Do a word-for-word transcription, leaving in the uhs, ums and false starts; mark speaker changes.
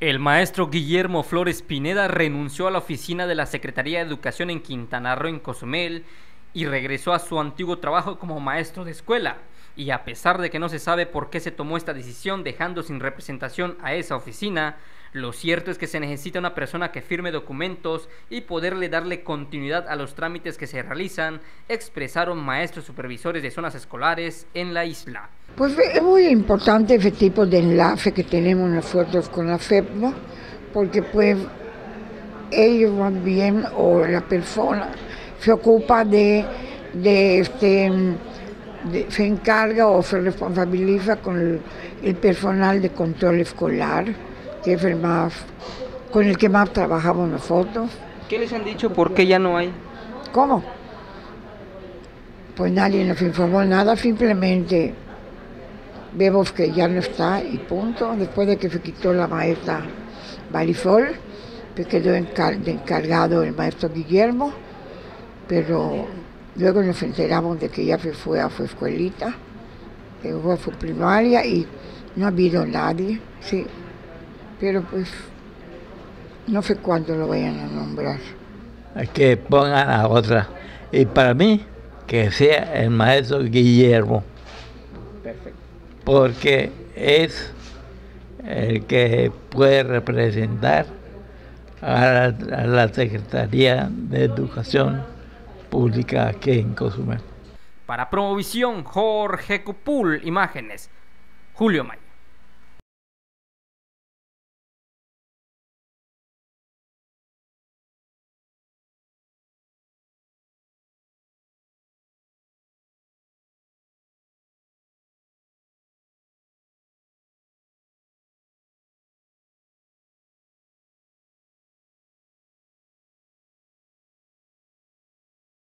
Speaker 1: El maestro Guillermo Flores Pineda renunció a la oficina de la Secretaría de Educación en Quintana Roo, en Cozumel, y regresó a su antiguo trabajo como maestro de escuela. Y a pesar de que no se sabe por qué se tomó esta decisión dejando sin representación a esa oficina, lo cierto es que se necesita una persona que firme documentos y poderle darle continuidad a los trámites que se realizan, expresaron maestros supervisores de zonas escolares en la isla.
Speaker 2: Pues es muy importante ese tipo de enlace que tenemos nosotros con la F E P, ¿no? Porque pues ellos van bien, o la persona se ocupa de, de este, de, se encarga o se responsabiliza con el, el personal de control escolar, que es el más, con el que más trabajamos nosotros.
Speaker 1: ¿Qué les han dicho? ¿Por qué ya no hay?
Speaker 2: ¿Cómo? Pues nadie nos informó nada, simplemente vemos que ya no está y punto. Después de que se quitó la maestra Marisol, pues quedó encar de encargado el maestro Guillermo, pero luego nos enteramos de que ya se fue a su escuelita, que fue a su primaria y no ha habido nadie, sí, pero pues no sé cuándo lo vayan a nombrar.
Speaker 3: Que pongan a otra, y para mí que sea el maestro Guillermo.
Speaker 1: Perfecto.
Speaker 3: Porque es el que puede representar a la, a la Secretaría de Educación Pública aquí en Cozumel.
Speaker 1: Para Promovisión, Jorge Cupul, imágenes, Julio May.